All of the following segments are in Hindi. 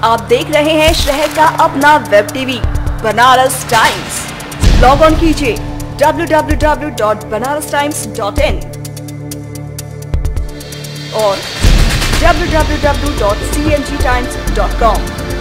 आप देख रहे हैं शहर का अपना web TV Banaras Times. Log on कीजिए www.banarastimes.in और www.cngtimes.com।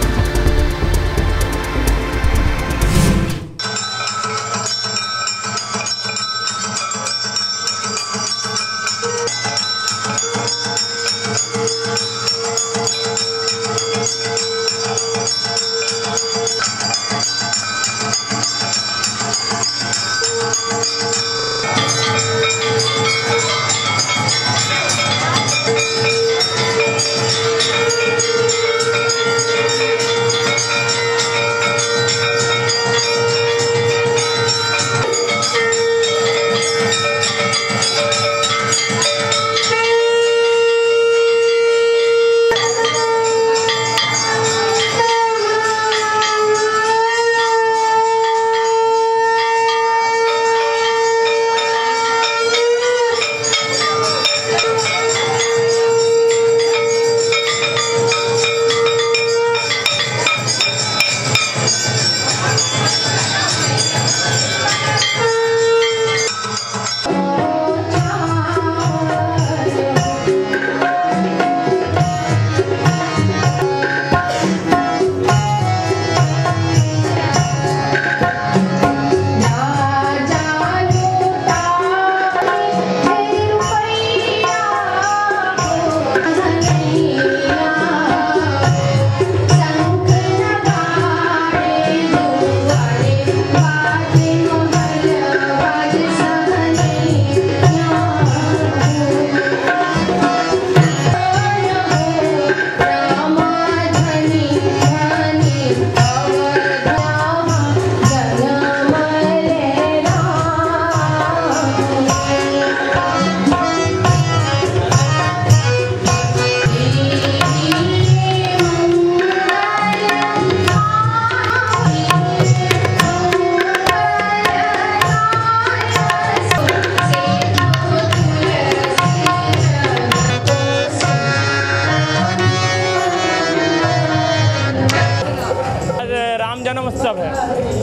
राम जन्म उत्सव है।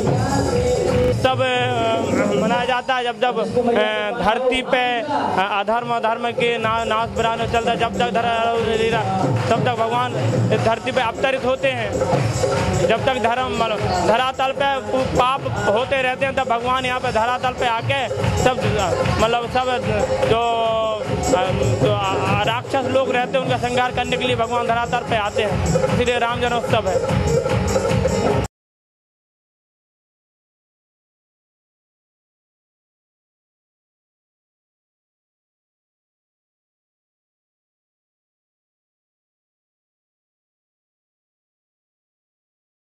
तब मनाया जाता है जब धरती पे अधर्म के नाश बरान चलता है। जब तक तब तक भगवान धरती पे अवतरित होते हैं। जब तक धरातल पे पाप होते रहते हैं तब भगवान यहाँ पे धरातल पे आके सब जो राक्षस लोग रहते हैं उनका संहार करने के लिए भगवान धरातल पे आते हैं। इसलिए राम जन्मोत्सव है।